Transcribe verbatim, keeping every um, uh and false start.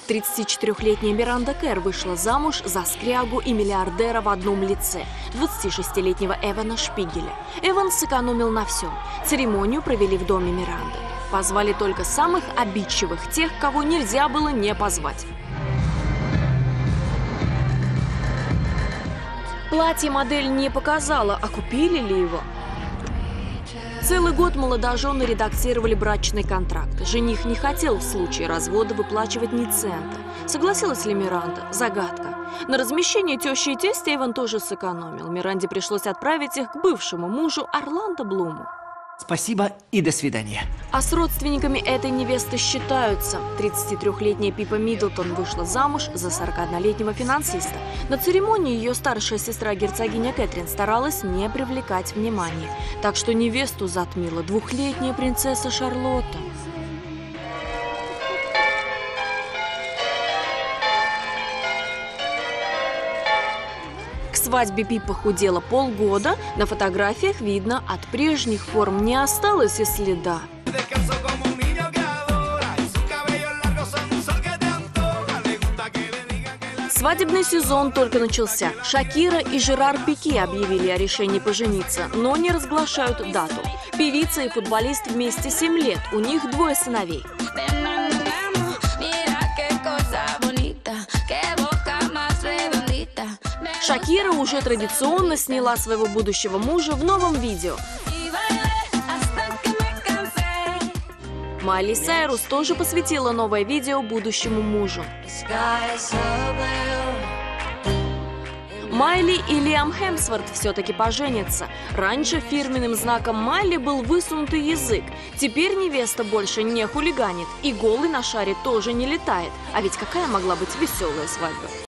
тридцатичетырёхлетняя Миранда Кэр вышла замуж за скрягу и миллиардера в одном лице – двадцатишестилетнего Эвана Шпигеля. Эван сэкономил на всем. Церемонию провели в доме Миранды. Позвали только самых обидчивых, тех, кого нельзя было не позвать. Платье модель не показала, а купили ли его? Целый год молодожены редактировали брачный контракт. Жених не хотел в случае развода выплачивать ни цента. Согласилась ли Миранда? Загадка. На размещение тещи и тестя Эван тоже сэкономил. Миранде пришлось отправить их к бывшему мужу Орландо Блуму. Спасибо и до свидания. А с родственниками этой невесты считаются. тридцатитрёхлетняя Пиппа Миддлтон вышла замуж за сорокаоднолетнего финансиста. На церемонии ее старшая сестра герцогиня Кэтрин старалась не привлекать внимания. Так что невесту затмила двухлетняя принцесса Шарлотта. К свадьбе Пиппа худела полгода, на фотографиях видно, от прежних форм не осталось и следа. Свадебный сезон только начался. Шакира и Жерар Пике объявили о решении пожениться, но не разглашают дату. Певица и футболист вместе семь лет, у них двое сыновей. Шакира уже традиционно сняла своего будущего мужа в новом видео. Майли Сайрус тоже посвятила новое видео будущему мужу. Майли и Лиам Хемсворт все-таки поженятся. Раньше фирменным знаком Майли был высунутый язык. Теперь невеста больше не хулиганит. И голый на шаре тоже не летает. А ведь какая могла быть веселая свадьба?